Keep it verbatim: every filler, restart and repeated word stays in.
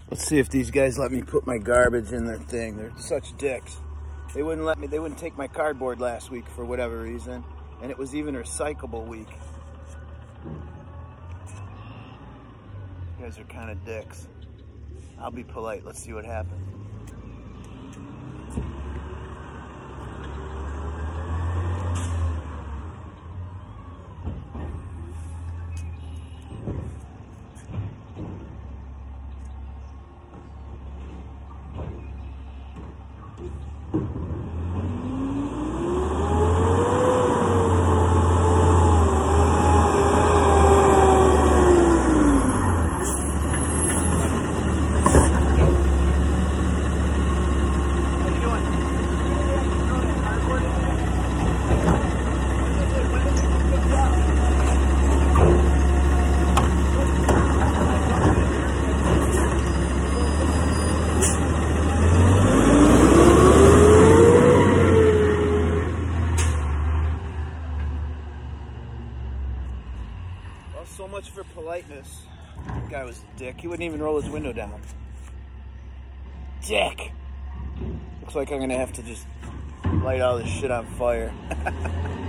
Let's see if these guys let me put my garbage in their thing. They're such dicks. They wouldn't let me, they wouldn't take my cardboard last week for whatever reason. And it was even recyclable week. You guys are kind of dicks. I'll be polite. Let's see what happens. So much for politeness. That guy was a dick. He wouldn't even roll his window down. Dick! Looks like I'm gonna have to just light all this shit on fire.